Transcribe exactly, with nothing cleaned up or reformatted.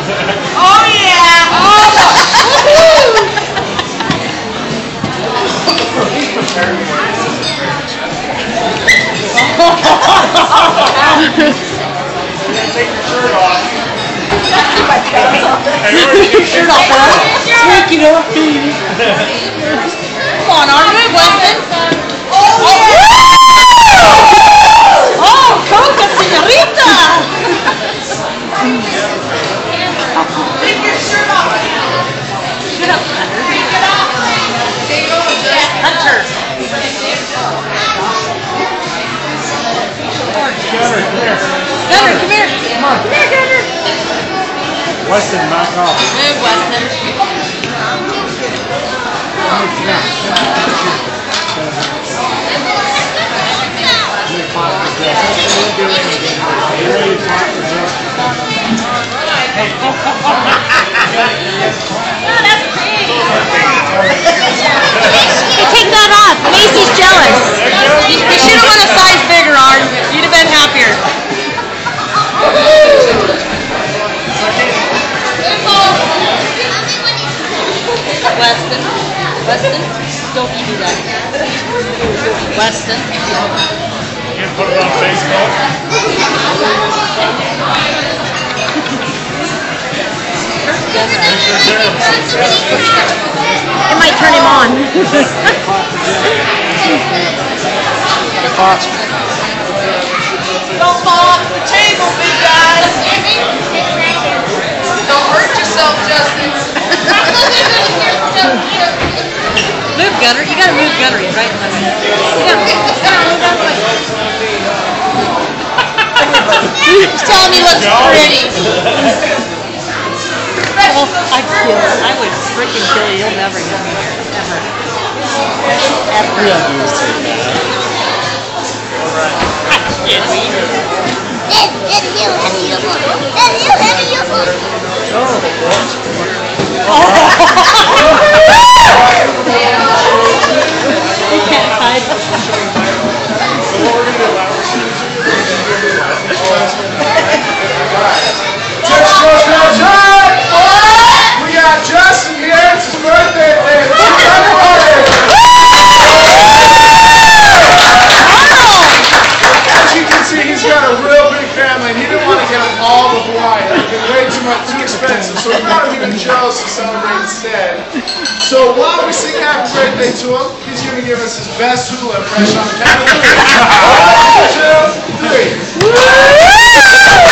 Oh yeah! Oh! Take your shirt off. Take your shirt off, huh? Take it off, baby. Come on, arm it, Weston. Oh, yeah! Oh, Coca, señorita! Take your shirt off. Get up, Hunter. Take it off. Hunter. Gunner, come here. Gunner, come here. Come on. Come here, Gunner. Weston, knock off. Move, Weston. Take that off. Macy's jealous. You, you should have won a size bigger, Arn. You'd have been happier. Weston. Weston. Don't you do that. Weston. You can put it on Facebook. It might turn him on. Don't fall off the table, big guy. Don't hurt yourself, Justin. Move, Gunner. You gotta move Gunner. He's right in the way. You gotta, you gotta move that way. He's telling me looks pretty. Oh, I'd kill you. I would freaking kill you. You'll never get me here. Ever. Ever. Yeah, do is take that. Did we? That's you, heavy uniform. That's you, heavy uniform. You can't hide. We got Justin here. It's his birthday. As you can see, he's got a real big family, and he didn't want to get them all to Hawaii. It would be way too much, too expensive. So we brought him even Joe's to celebrate instead. So while we sing happy birthday to him, he's going to give us his best hula impression on the count of three. One, two, three.